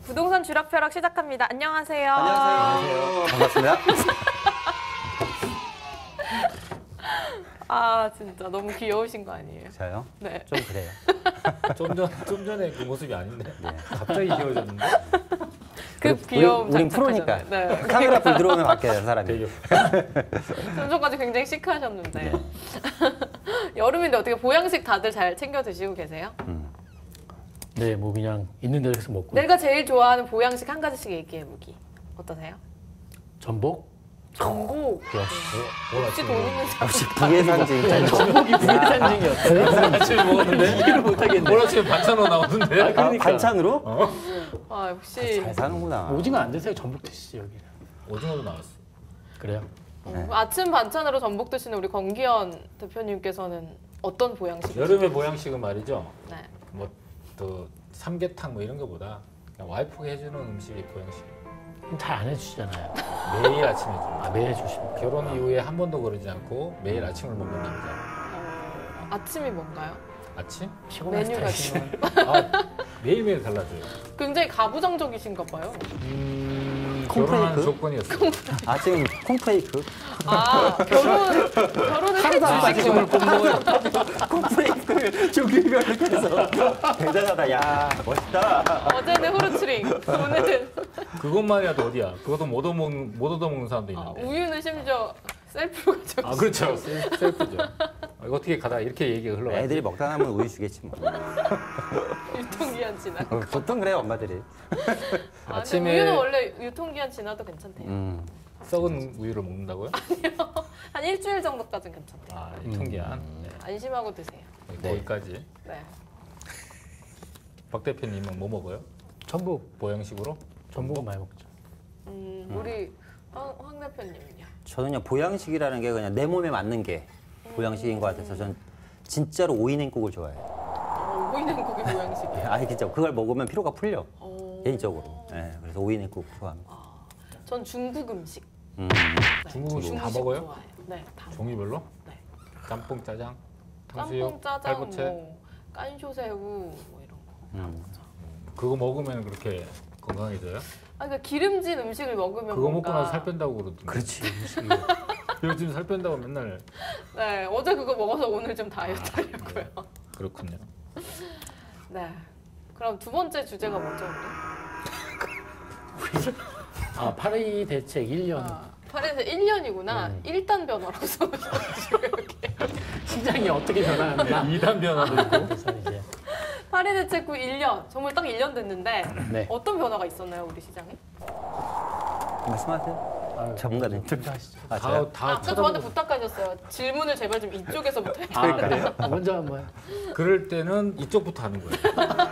부동산 쥐락펴락 시작합니다. 안녕하세요. 안녕하세요. 반갑습니다. 아 진짜 너무 귀여우신 거 아니에요? 저요? 네. 좀 그래요. 좀 전에 그 모습이 아닌데 갑자기 귀여워졌는데. 그 귀여움 우린 장착하셨네. 프로니까 네. 카메라 불 들어오면 바뀌어요 사람이. 좀 전까지 굉장히 시크하셨는데 여름인데 어떻게 보양식 다들 잘 챙겨 드시고 계세요? 네, 뭐 그냥 있는 대로 해서 먹고. 내가 제일 좋아하는 보양식 한 가지씩 얘기해보기. 어떠세요? 전복? 전복. 혹시 돈 있는 사람? 역시 부의 상징. 전복이 부의 상징이었어요. 아침에 먹었는데 이해를 못하겠네. 오늘 아침에 반찬으로 나오던데. 아, 그러니까. 반찬으로? 아 역시. 잘 사는구나. 오징어 안 드세요? 전복 드시죠 여기. 오징어도 나왔어. 그래요? 네. 아침 반찬으로 전복 드시는 우리 권기현 대표님께서는 어떤 보양식? 여름의 보양식은 말이죠. 네. 뭐 또 삼계탕 뭐 이런 거보다 그냥 와이프가 해주는 음식이 보양식. 잘 안 해주시잖아요. 매일 아침에 해줘. 아, 매일 해주십니까? 결혼 이후에 한 번도 그러지 않고 매일 아침을 먹는 남자. 아침이 뭔가요? 아침? 피곤한 메뉴가 스타일이시면. 아, 매일매일 달라져요. 굉장히 가부장적이신가 봐요. 결혼하는 콩프레이크? 조건이었어요. 아 지금 콩프레이크? 아 결혼을 아침을 꼭 먹어요. 콩프레이크를 종류별로 해서 대단하다. 야 멋있다. 어제는 후르츠링, 오늘은 그것만이라도 어디야? 그것도 못 얻어먹는 사람도 있는데. 우유는 심지어 셀프로 가져오시고. 아 그렇죠. 셀프죠. 이거 어떻게 가다 이렇게 얘기가 흘러가. 애들이 먹다 남으면 우유 주겠지 뭐. 유통기한 지나. 보통 그래요 엄마들이. 아, 아침에- 근데 우유는 원래 유통기한 지나도 괜찮대요. 썩은 우유를 먹는다고요? 한 일주일 정도까지는 괜찮대요. 아, 유통기한. 네. 안심하고 드세요. 거기까지. 네. 박 대표님은 뭐 먹어요? 전복, 보양식으로? 전복 많이 먹죠. 우리 황 대표님은요? 저는 그냥 보양식이라는 게 그냥 내 몸에 맞는 게 보양식인 것 같아서 전 진짜로 오이냉국을 좋아해요. 오이냉국이 보양식이에요. 아니 진짜 그걸 먹으면 피로가 풀려 오. 개인적으로. 네, 그래서 오이냉국 좋아합니다. 전 중국 음식. 음. 네, 중국 음식 다 중식 먹어요? 좋아해요. 네, 다. 종류별로? 네. 짬뽕, 짜장, 짬뽕, 탕수육, 짜장, 팔보채. 뭐 깐쇼새우 뭐 이런 거. 그거 먹으면 그렇게 건강해져요? 아, 그러니까 기름진 음식을 먹으면 그거 뭔가... 먹고 나서 살 뺀다고 그러던데. 그렇지. 요즘 살 뺀다고 맨날. 네, 어제 그거 먹어서 오늘 좀 다이어트 하려고요. 그렇군요. 네. 그럼 두 번째 주제가 뭐죠, 우리? 아, 파리 대책 1년. 아, 파리에서 1년이구나. 1단 변화라고 써주셔가지고 이렇게. 시장이 어떻게 변화하나. 2단 변화도 있고. 그래서 이제 파리 대책 후 1년. 정말 딱 1년 됐는데 네. 어떤 변화가 있었나요, 우리 시장에? 말씀하세요. 아유, 전문가님. 좀 하시죠. 아, 저요? 다 아까 저한테 부탁하셨어요. 질문을 제발 좀 이쪽에서부터 해주세요. 아, 그래요? 먼저 한번. 그럴 때는 이쪽부터 하는 거예요.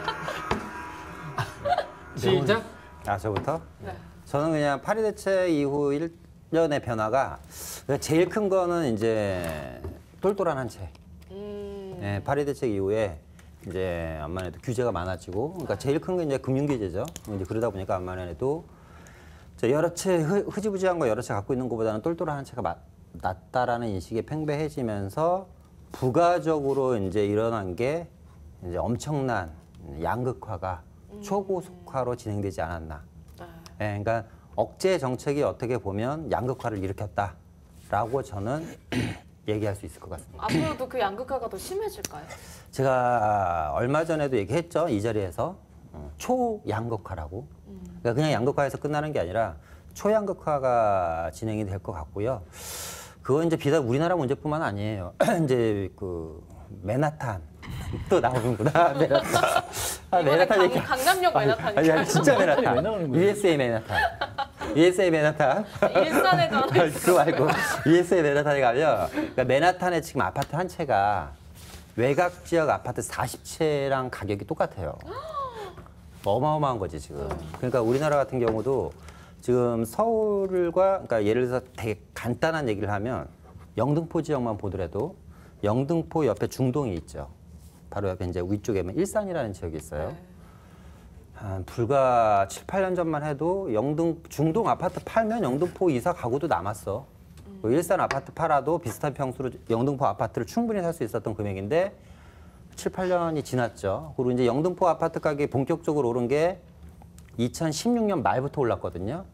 시작. 아 저부터? 네. 저는 그냥 파리 대책 이후 1년의 변화가 제일 큰 거는 이제 똘똘한 한 채. 네, 파리 대책 이후에 이제 암만 해도 규제가 많아지고, 그러니까 제일 큰 게 이제 금융 규제죠. 이제 그러다 보니까 암만 해도 여러 채 흐지부지한 거 여러 채 갖고 있는 것보다는 똘똘한 한 채가 낫다라는 인식이 팽배해지면서 부가적으로 이제 일어난 게 이제 엄청난 양극화가 초고속화로 진행되지 않았나. 네, 그러니까 억제 정책이 어떻게 보면 양극화를 일으켰다라고 저는 얘기할 수 있을 것 같습니다. 앞으로도 그 양극화가 더 심해질까요? 제가 얼마 전에도 얘기했죠. 이 자리에서 초양극화라고. 그러니까 그냥 양극화에서 끝나는 게 아니라 초양극화가 진행이 될 것 같고요. 그건 이제 비단 우리나라 문제뿐만 아니에요. 이제 그 맨하탄 또 나오는구나. 맨하탄. 아, 맨하탄 얘기. 강남역 맨하탄이 아니 진짜 왜 맨하탄. 나오는 거예요? USA 맨하탄. USA 맨하탄. 일산에도 하나 있어요. 그거 말고 USA 맨하탄에 가면 그러니까 맨하탄에 지금 아파트 한 채가 외곽 지역 아파트 40채랑 가격이 똑같아요. 어마어마한 거지 지금. 그러니까 우리나라 같은 경우도 지금 서울과 그러니까 예를 들어서 되게 간단한 얘기를 하면 영등포 지역만 보더라도 영등포 옆에 중동이 있죠. 바로 옆에 이제 위쪽에 일산이라는 지역이 있어요. 한 불과 7, 8년 전만 해도 중동 아파트 팔면 영등포 이사 가구도 남았어. 일산 아파트 팔아도 비슷한 평수로 영등포 아파트를 충분히 살 수 있었던 금액인데 7, 8년이 지났죠. 그리고 이제 영등포 아파트 가격이 본격적으로 오른 게 2016년 말부터 올랐거든요.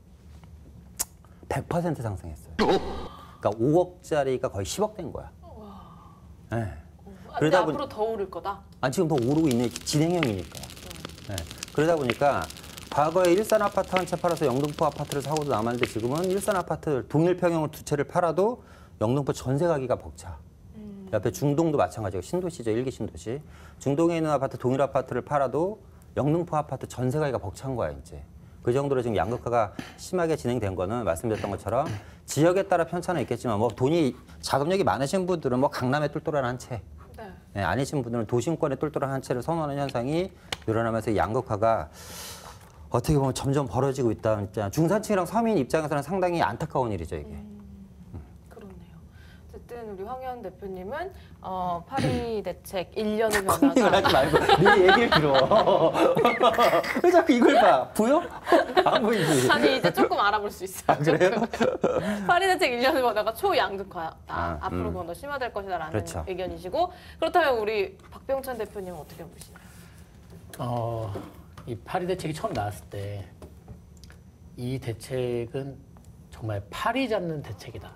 100% 상승했어요. 그러니까 5억짜리가 거의 10억 된 거야. 네. 근데 그러다 앞으로 더 오를 거다. 지금 더 오르고 있는 진행형이니까. 네. 그러다 보니까 과거에 일산 아파트 한 채 팔아서 영등포 아파트를 사고도 남았는데 지금은 일산 아파트 동일 평형을 두 채를 팔아도 영등포 전세 가기가 벅차. 옆에 중동도 마찬가지고 신도시죠. 1기 신도시. 중동에 있는 아파트 동일 아파트를 팔아도 영등포 아파트 전세 가기가 벅찬 거야 이제. 그 정도로 지금 양극화가 심하게 진행된 거는 말씀드렸던 것처럼 지역에 따라 편차는 있겠지만 뭐 돈이 자금력이 많으신 분들은 뭐 강남에 똘똘한 한 채, 네, 아니신 분들은 도심권에 똘똘한 한 채를 선호하는 현상이 늘어나면서 양극화가 어떻게 보면 점점 벌어지고 있다. 진짜 중산층이랑 서민 입장에서는 상당히 안타까운 일이죠 이게. 그렇네요. 어쨌든 우리 황현 대표님은 파리 대책 1년의 컨닝을 변화가 하지 말고 네 얘기를 들어. 왜 자꾸 이걸 봐? 보여? 안 보이지? 아니 이제 조금 알아볼 수 있어요. 그래요? 파리 대책 1년의 변화가 초양극화다. 앞으로 더 심화될 것이다라는 그렇죠. 의견이시고 그렇다면 우리 박병천 대표님은 어떻게 보시나요? 이 파리 대책이 처음 나왔을 때 이 대책은 정말 파리 잡는 대책이다.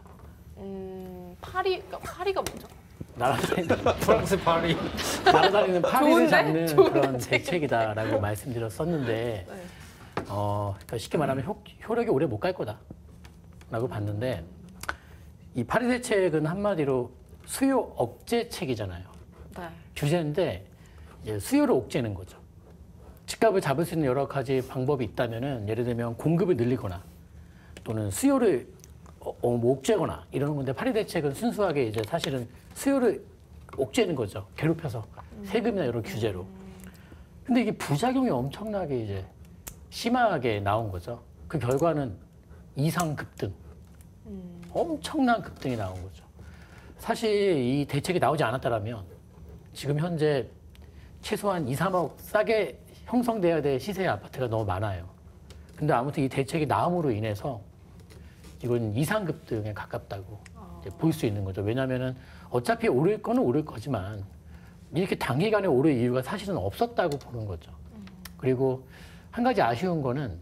파리가 뭐죠? 날아다니는 프랑스 파리. 날아다니는 파리를 좋은데? 잡는 좋은 그런 대책이네. 대책이다라고 말씀드렸었는데, 그러니까 쉽게 말하면 효력이 오래 못 갈 거다라고 봤는데, 이 파리 대책은 한마디로 수요 억제책이잖아요. 네. 규제인데 이제 수요를 억제는 거죠. 집값을 잡을 수 있는 여러 가지 방법이 있다면은 예를 들면 공급을 늘리거나 또는 수요를 뭐 억제거나 이러는 건데 파리 대책은 순수하게 이제 사실은 수요를 억제는 거죠. 괴롭혀서 세금이나 이런 규제로. 근데 이게 부작용이 엄청나게 이제 심하게 나온 거죠. 그 결과는 이상 급등. 엄청난 급등이 나온 거죠. 사실 이 대책이 나오지 않았다라면 지금 현재 최소한 2, 3억 싸게 형성돼야 될 시세의 아파트가 너무 많아요. 근데 아무튼 이 대책이 나옴으로 인해서 이건 이상 급등에 가깝다고 볼 수 있는 거죠. 왜냐하면은 어차피 오를 거는 오를 거지만 이렇게 단기간에 오를 이유가 사실은 없었다고 보는 거죠. 그리고 한 가지 아쉬운 거는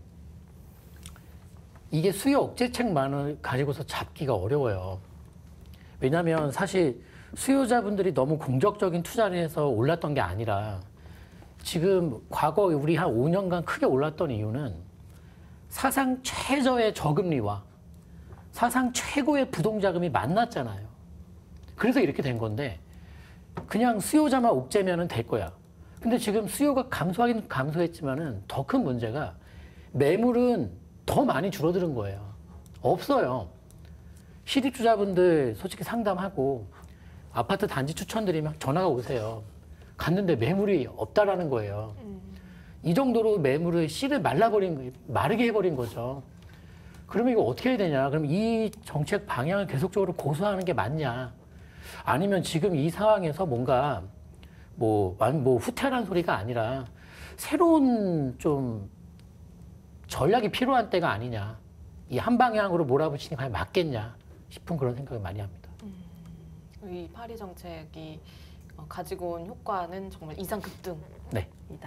이게 수요 억제책만을 가지고서 잡기가 어려워요. 왜냐하면 사실 수요자분들이 너무 공적적인 투자를 해서 올랐던 게 아니라 지금 과거 우리 한 5년간 크게 올랐던 이유는 사상 최저의 저금리와 사상 최고의 부동자금이 만났잖아요. 그래서 이렇게 된 건데 그냥 수요자만 옥죄면 될 거야. 근데 지금 수요가 감소하긴 감소했지만은 더 큰 문제가 매물은 더 많이 줄어드는 거예요. 없어요. 시립투자분들 솔직히 상담하고 아파트 단지 추천드리면 전화가 오세요. 갔는데 매물이 없다라는 거예요. 이 정도로 매물을 씨를 마르게 해버린 거죠. 그러면 이거 어떻게 해야 되냐? 그럼 이 정책 방향을 계속적으로 고수하는 게 맞냐? 아니면 지금 이 상황에서 뭔가 뭐 후퇴하는 소리가 아니라 새로운 좀 전략이 필요한 때가 아니냐? 이 한 방향으로 몰아붙이는 게 과연 맞겠냐 싶은 그런 생각을 많이 합니다. 이 파리 정책이 가지고 온 효과는 정말 이상 급등이다. 네.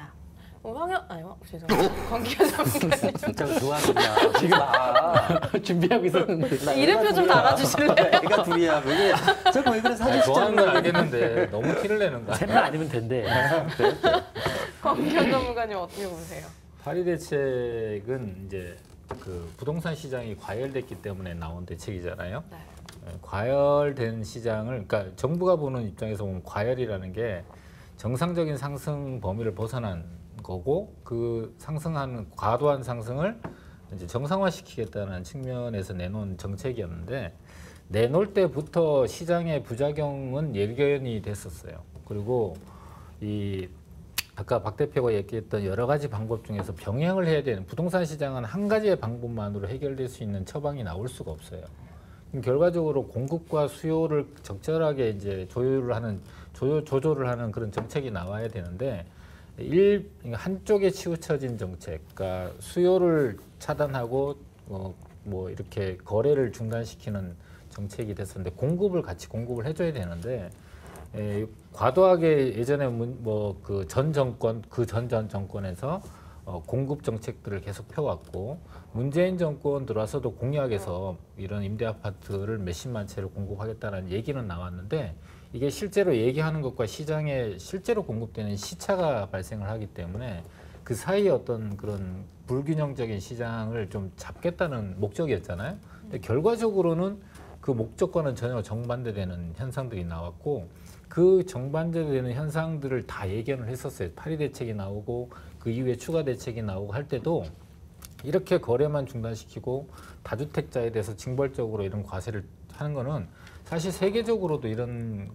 죄송합니다. 권기현 전문가님. 진짜 좋아하는구나. 지금 준비하고 있었는데. 이름표 좀 달아주실래요? 애가 둘이야. 왜 자꾸 왜 그래 사진 좋아하는 건 알겠는데 너무 티를 내는 거야. 셋만 아니면 된대. 권기현 전문가님 어떻게 보세요? 파리 대책은 이제 그 부동산 시장이 과열됐기 때문에 나온 대책이잖아요. 네. 과열된 시장을, 그러니까 정부가 보는 입장에서 보면 과열이라는 게 정상적인 상승 범위를 벗어난 거고 그 상승하는 과도한 상승을 이제 정상화시키겠다는 측면에서 내놓은 정책이었는데 내놓을 때부터 시장의 부작용은 예견이 됐었어요. 그리고 이 아까 박 대표가 얘기했던 여러 가지 방법 중에서 병행을 해야 되는 부동산 시장은 한 가지의 방법만으로 해결될 수 있는 처방이 나올 수가 없어요. 결과적으로 공급과 수요를 적절하게 이제 조절을 하는 그런 정책이 나와야 되는데 한쪽에 치우쳐진 정책, 그러니까 수요를 차단하고 뭐 이렇게 거래를 중단시키는 정책이 됐었는데 같이 공급을 해줘야 되는데 과도하게 예전에 뭐 그 전 정권에서 공급 정책들을 계속 펴왔고 문재인 정권 들어와서도 공약에서 이런 임대 아파트를 몇십만 채를 공급하겠다는 얘기는 나왔는데 이게 실제로 얘기하는 것과 시장에 실제로 공급되는 시차가 발생을 하기 때문에 그 사이에 어떤 그런 불균형적인 시장을 좀 잡겠다는 목적이었잖아요. 근데 결과적으로는 그 목적과는 전혀 정반대되는 현상들이 나왔고 그 정반대되는 현상들을 다 예견을 했었어요. 파리 대책이 나오고 그 이후에 추가 대책이 나오고 할 때도 이렇게 거래만 중단시키고 다주택자에 대해서 징벌적으로 이런 과세를 하는 거는 사실 세계적으로도 이런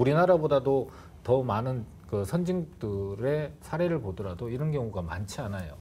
우리나라보다도 더 많은 그 선진들의 사례를 보더라도 이런 경우가 많지 않아요.